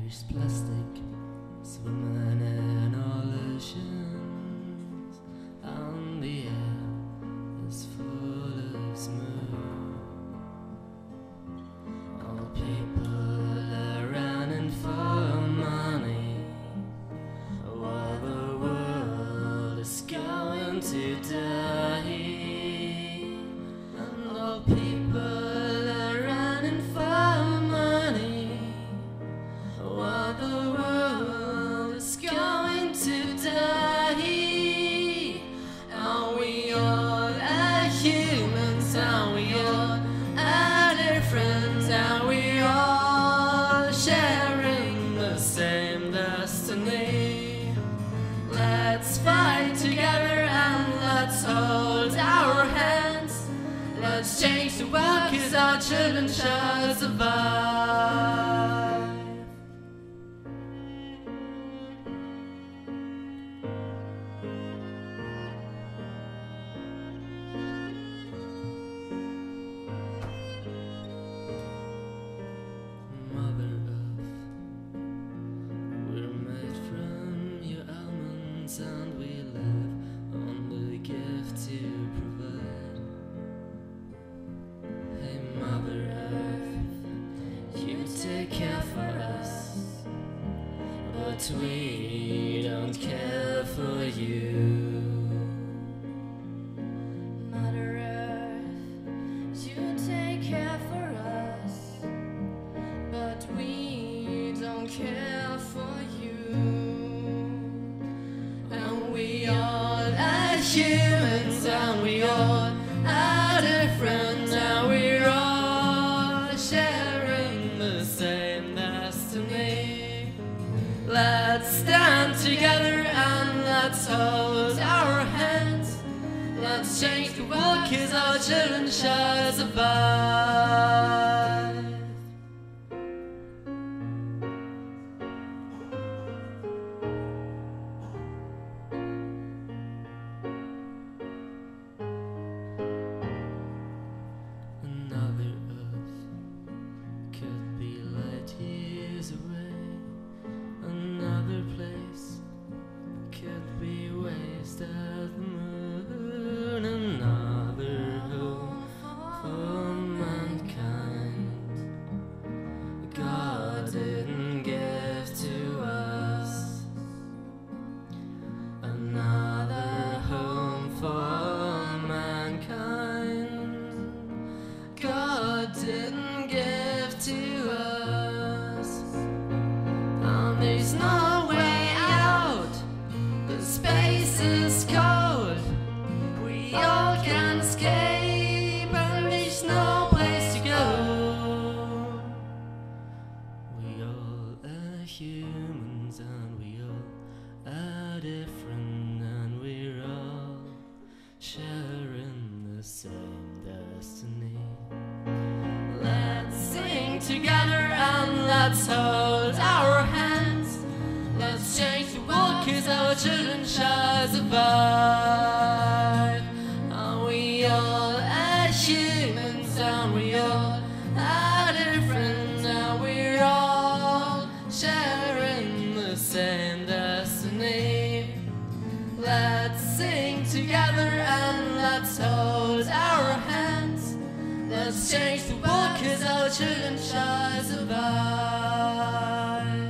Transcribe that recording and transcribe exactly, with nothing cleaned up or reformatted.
There's plastic swimming in all oceans, and the air is full of smoke. All people are running for money, while the world is going to die. And all people are running for money, while the world is going to die. And we all are humans, and we all are different, and we all sharing the same destiny. Let's fight together and let's hold our hands. Let's change the world, 'cause our children shall survive. Mother Earth, we're made from your almonds, and we live on the gift you provide. Hey Mother Earth, you take care for us, but we don't care for you. Mother Earth, you take care for us, but we don't care for you. And we all are humans, and we all are different, and we're all sharing the same destiny. Let's stand together and let's hold our hands. Let's change the world, 'cause our children shall survive. Another Earth could be light years away. Another place could be waste at the moon. Another home for mankind God didn't give to us. Another home for mankind God didn't give to us. And there's no way out, the space is cold. We all can escape, and there's no place to go. We all are humans, and we all are different, and we're all sharing the same destiny. Let's sing together and let's hold our hands. Let's change the world, 'cause our children shall survive. And we all are humans, and we all are different, and we're all sharing the same destiny. Let's sing together and let's hold our hands. Let's change the world, 'cause our children shall survive.